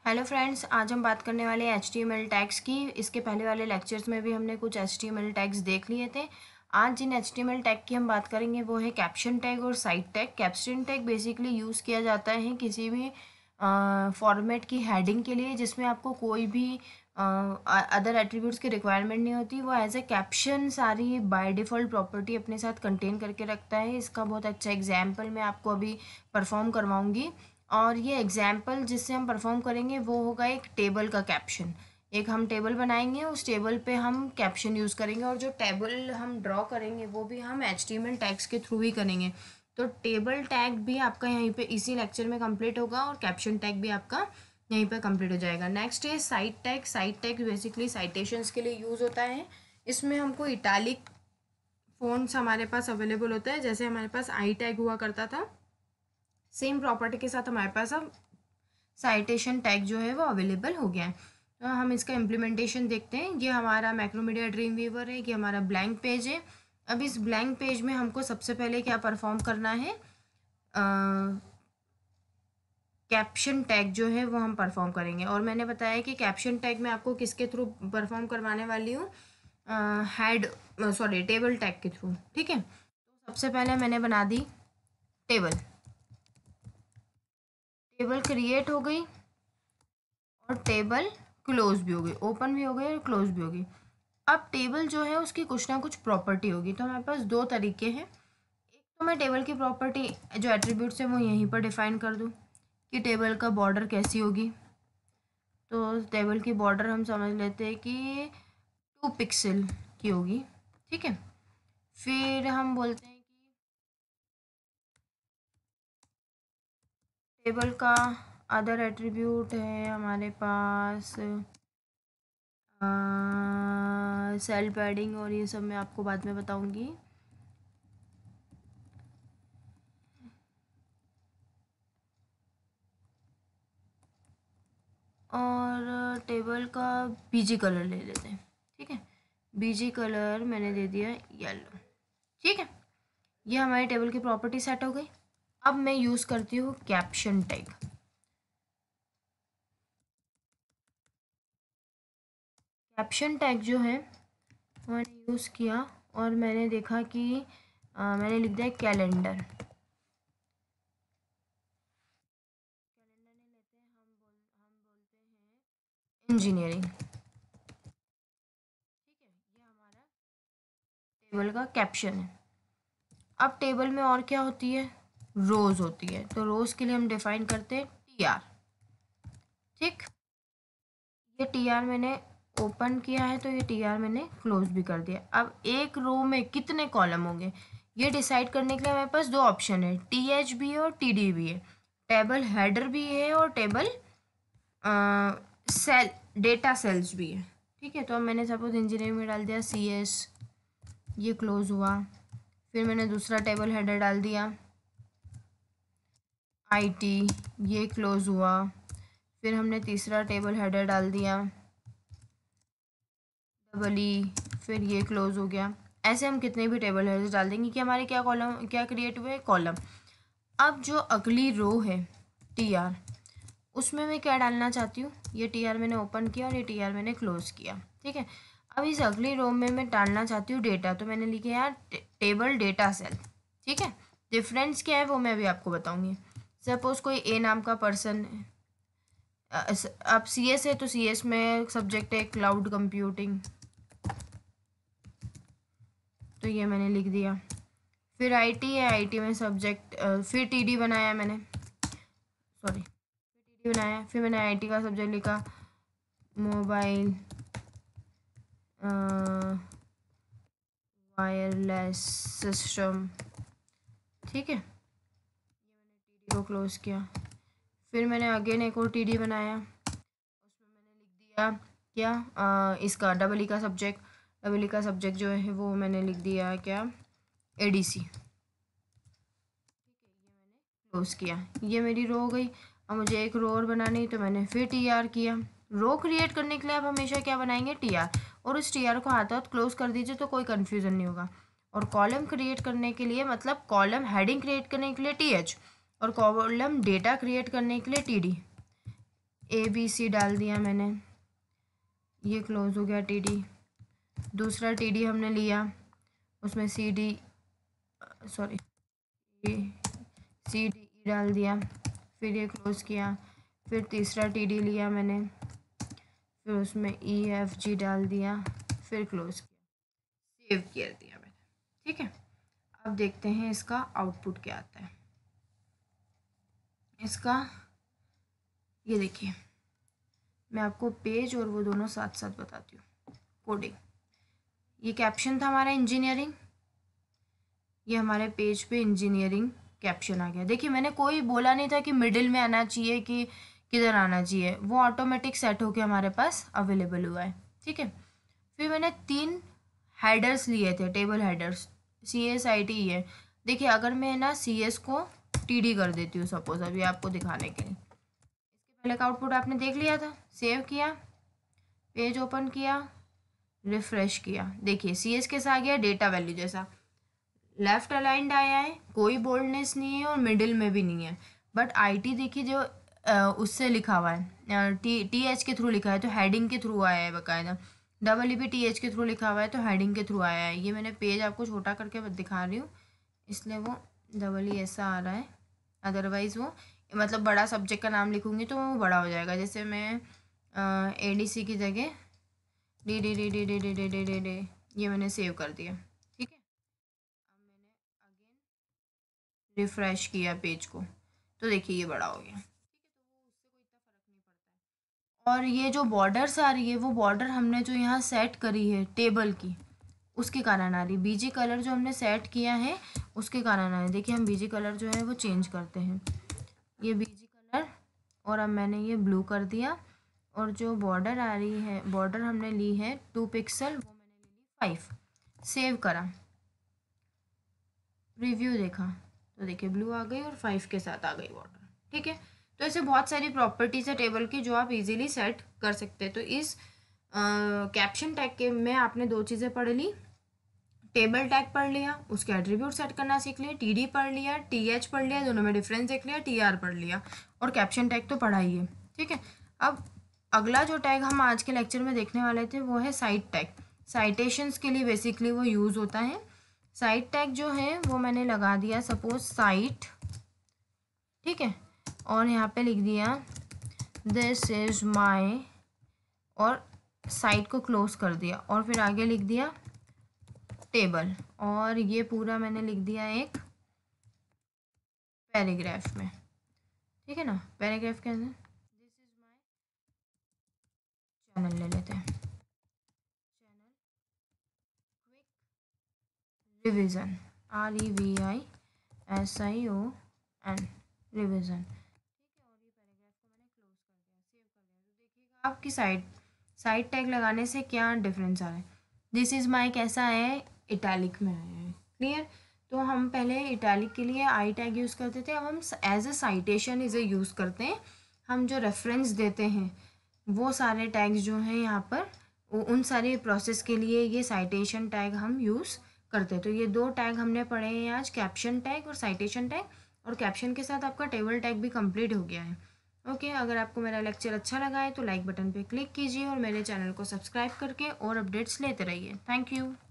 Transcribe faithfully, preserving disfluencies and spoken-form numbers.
Hello friends, आज हम बात करने वाले हैं H T M L tags की। इसके पहले वाले लेक्चर्स में भी हमने कुछ H T M L tags देख लिए थे। आज जिन H T M L tag की हम बात करेंगे वो है कैप्शन टैग और cite tag. Caption tag basically use किया जाता है किसी भी फॉर्मेट की हेडिंग के लिए जिसमें आपको कोई भी अदर एट्रीब्यूट्स की रिक्वायरमेंट नहीं होती। वो as a caption sorry by default property अपने साथ कंटेन करके रखता है। इसका बहुत अच्छा एग्जाम्पल मैं आपको अभी परफॉर्म करवाऊँगी। और ये एग्जाम्पल जिससे हम परफॉर्म करेंगे वो होगा एक टेबल का कैप्शन। एक हम टेबल बनाएंगे, उस टेबल पे हम कैप्शन यूज़ करेंगे और जो टेबल हम ड्रॉ करेंगे वो भी हम H T M L tags के थ्रू ही करेंगे। तो टेबल टैग भी आपका यहीं पे इसी लेक्चर में कंप्लीट होगा और कैप्शन टैग भी आपका यहीं पे कंप्लीट हो जाएगा। नेक्स्ट है cite tag. Cite tag basically citations के लिए यूज़ होता है। इसमें हमको इटालिक फ़ॉन्ट्स हमारे पास अवेलेबल होता है, जैसे हमारे पास आई टैग हुआ करता था। सेम प्रॉपर्टी के साथ हमारे पास अब साइटेशन टैग जो है वो अवेलेबल हो गया है। तो हम इसका इम्प्लीमेंटेशन देखते हैं। ये हमारा मैक्रोमीडिया ड्रीम वीवर है, ये हमारा ब्लैंक पेज है। अब इस ब्लैंक पेज में हमको सबसे पहले क्या परफॉर्म करना है, कैप्शन टैग जो है वो हम परफॉर्म करेंगे। और मैंने बताया कि कैप्शन टैग मैं आपको किसके थ्रू परफॉर्म करवाने वाली हूँ, हेड सॉरी टेबल टैग के थ्रू। ठीक है, तो सबसे पहले मैंने बना दी टेबल। टेबल क्रिएट हो गई और टेबल क्लोज भी हो गई, ओपन भी हो गई और क्लोज भी हो गई। अब टेबल जो है उसकी कुछ ना कुछ प्रॉपर्टी होगी। तो हमारे पास दो तरीके हैं। एक तो मैं टेबल की प्रॉपर्टी जो एट्रीब्यूट्स है वो यहीं पर डिफाइन कर दूँ कि टेबल का बॉर्डर कैसी होगी। तो टेबल की बॉर्डर हम समझ लेते हैं कि टू पिक्सल की होगी। ठीक है, फिर हम बोलते हैं कि टेबल का अदर एट्रीब्यूट है हमारे पास सेल पैडिंग, और ये सब मैं आपको बाद में बताऊंगी। और टेबल का बीजी कलर ले लेते हैं। ठीक है, बीजी कलर मैंने दे दिया येलो। ठीक है, ये हमारी टेबल की प्रॉपर्टी सेट हो गई। अब मैं यूज़ करती हूँ कैप्शन टैग। कैप्शन टैग जो है मैंने यूज़ किया और मैंने देखा कि आ, मैंने लिख दिया कैलेंडर। कैलेंडर नहीं लेते हैं, हम बोल हम बोलते हैं इंजीनियरिंग। ठीक है, ये हमारा टेबल का कैप्शन है। अब टेबल में और क्या होती है, रोज़ होती है। तो रोज़ के लिए हम डिफाइन करते हैं टी आर। ठीक, ये टी आर मैंने ओपन किया है तो ये टी आर मैंने क्लोज भी कर दिया। अब एक रो में कितने कॉलम होंगे ये डिसाइड करने के लिए हमारे पास दो ऑप्शन है, टी एच भी है और टी डी भी है। टेबल हेडर भी है और टेबल सेल डेटा सेल्स भी है। ठीक है, तो अब मैंने सपोज इंजीनियरिंग में डाल दिया सी एस, ये क्लोज हुआ। फिर मैंने दूसरा टेबल हेडर डाल दिया आई टी, ये क्लोज हुआ। फिर हमने तीसरा टेबल हेडर डाल दिया डबल ई, फिर ये क्लोज हो गया। ऐसे हम कितने भी टेबल हेडर्स डाल देंगे कि हमारे क्या कॉलम क्या क्रिएट हुए, कॉलम। अब जो अगली रो है टी आर, उसमें मैं क्या डालना चाहती हूँ, ये टी आर मैंने ओपन किया और ये टी आर मैंने क्लोज किया। ठीक है, अब इस अगली रो में मैं डालना चाहती हूँ डेटा। तो मैंने लिखा यार टेबल डेटा सेल। ठीक है, डिफरेंस क्या है वो मैं भी आपको बताऊँगी। सपोज कोई ए नाम का पर्सन है, अब सी एस है तो सी एस में सब्जेक्ट है क्लाउड कंप्यूटिंग, तो ये मैंने लिख दिया। फिर आई टी है, आई टी में सब्जेक्ट, फिर टी डी बनाया मैंने, सॉरी फिर टी डी बनाया। फिर मैंने आई टी का सब्जेक्ट लिखा मोबाइल वायरलेस सिस्टम। ठीक है, ये मैंने टी डी को क्लोज किया। फिर मैंने अगेन एक और टी डी बनाया, उसमें मैंने लिख दिया क्या, आ, इसका डबल ई का सब्जेक्ट। डबल ई का सब्जेक्ट जो है वो मैंने लिख दिया क्या, ए डी सी। क्लोज किया, ये मेरी रो हो गई। अब मुझे एक रो और बनानी, तो मैंने फिर टी आर किया। रो क्रिएट करने के लिए आप हमेशा क्या बनाएंगे, टी आर, और उस टी आर को हाथ हाथ क्लोज कर दीजिए तो कोई कन्फ्यूज़न नहीं होगा। और कॉलम क्रिएट करने के लिए, मतलब कॉलम हेडिंग क्रिएट करने के लिए टी एच, और कॉलम डेटा क्रिएट करने के लिए T D. A B C डाल दिया मैंने, ये क्लोज हो गया टी डी। दूसरा टी डी हमने लिया, उसमें C D sorry C D E डाल दिया, फिर ये क्लोज़ किया। फिर तीसरा टी डी लिया मैंने, फिर उसमें ई एफ जी डाल दिया, फिर क्लोज़ किया, सेव कर दिया मैंने। ठीक है, अब देखते हैं इसका आउटपुट क्या आता है। इसका ये देखिए, मैं आपको पेज और वो दोनों साथ साथ बताती हूँ। कोडिंग, ये कैप्शन था हमारा इंजीनियरिंग, ये हमारे पेज पे इंजीनियरिंग कैप्शन आ गया। देखिए मैंने कोई बोला नहीं था कि मिडिल में आना चाहिए कि किधर आना चाहिए, वो ऑटोमेटिक सेट होके हमारे पास अवेलेबल हुआ है। ठीक है, फिर मैंने तीन हेडर्स लिए थे, table headers, C S I T है। देखिए अगर मैं ना सी एस को टी डी कर देती हूँ सपोज, अभी आपको दिखाने के लिए, इसके पहले का आउटपुट आपने देख लिया था, सेव किया, पेज ओपन किया, रिफ्रेश किया, देखिए सी एस के साथ आ गया डेटा वैल्यू जैसा, लेफ्ट अलाइंड आया है, कोई बोल्डनेस नहीं है और मिडिल में भी नहीं है। बट आईटी देखिए जो आ, उससे लिखा हुआ है, टी टी एच के थ्रू लिखा है तो हेडिंग के थ्रू आया है बाकायदा, double E P T H के थ्रू लिखा हुआ है तो हेडिंग के थ्रू आया है। ये मैंने पेज आपको छोटा करके दिखा रही हूँ इसलिए वो डबल ई ऐसा आ रहा है, अदरवाइज़ वो मतलब बड़ा सब्जेक्ट का नाम लिखूँगी तो वो बड़ा हो जाएगा। जैसे मैं ए डी सी की जगह D D D D D D D D D D ये मैंने सेव कर दिया। ठीक है, अब मैंने अगेन रिफ़्रेश किया पेज को तो देखिए ये बड़ा हो गया। ठीक है, तो वो उससे कोई इतना फ़र्क नहीं पड़ता है। और ये जो बॉर्डर्स आ रही है वो बॉर्डर हमने जो यहाँ सेट करी है टेबल की उसके कारण आ रही, बीजी कलर जो हमने सेट किया है उसके कारण आ रही। देखिए हम बीजी कलर जो है वो चेंज करते हैं, ये बीजी कलर, और अब मैंने ये ब्लू कर दिया। और जो बॉर्डर आ रही है, बॉर्डर हमने ली है टू पिक्सल, वो मैंने ले ली फाइव, सेव करा, रिव्यू देखा तो देखिए ब्लू आ गई और फाइव के साथ आ गई बॉर्डर। ठीक है, तो ऐसे बहुत सारी प्रॉपर्टीज है टेबल की जो आप इजीली सेट कर सकते हैं। तो इस कैप्शन टैग के में आपने दो चीज़ें पढ़ ली, टेबल टैग पढ़ लिया, उसके एट्रीब्यूट सेट करना सीख लिया, टी डी पढ़ लिया, टी एच पढ़ लिया, दोनों में डिफरेंस देख लिया, टी आर पढ़ लिया, और कैप्शन टैग तो पढ़ा ही है। ठीक है, अब अगला जो टैग हम आज के लेक्चर में देखने वाले थे वो है साइट टैग। साइटेशंस के लिए बेसिकली वो यूज़ होता है। साइट टैग जो है वो मैंने लगा दिया सपोज साइट, ठीक है, और यहाँ पे लिख दिया दिस इज़ माई, और साइट को क्लोज कर दिया, और फिर आगे लिख दिया टेबल, और ये पूरा मैंने लिख दिया एक पैराग्राफ में। ठीक है ना, पैराग्राफ के अंदर दिस इज माय चैनल ले लेते हैं, channel quick revision, R E V I S I O N, revision. ठीक है, और ये पैराग्राफ को मैंने क्लोज कर दिया, सेव कर दिया। तो देखिएगा आपकी साइट साइट टैग लगाने से क्या डिफरेंस आ रहा है। दिस इज़ माई कैसा है, इटैलिक में आया है, क्लियर। तो हम पहले इटैलिक के लिए आई टैग यूज़ करते थे, अब हम एज अ साइटेशन इसे यूज़ करते हैं। हम जो रेफरेंस देते हैं वो सारे टैग्स जो हैं यहाँ पर, उन सारे प्रोसेस के लिए ये साइटेशन टैग हम यूज़ करते हैं। तो ये दो टैग हमने पढ़े हैं आज, कैप्शन टैग और साइटेशन टैग, और कैप्शन के साथ आपका टेबल टैग भी कंप्लीट हो गया है। ओके okay, अगर आपको मेरा लेक्चर अच्छा लगा है तो लाइक बटन पे क्लिक कीजिए और मेरे चैनल को सब्सक्राइब करके और अपडेट्स लेते रहिए। Thank you.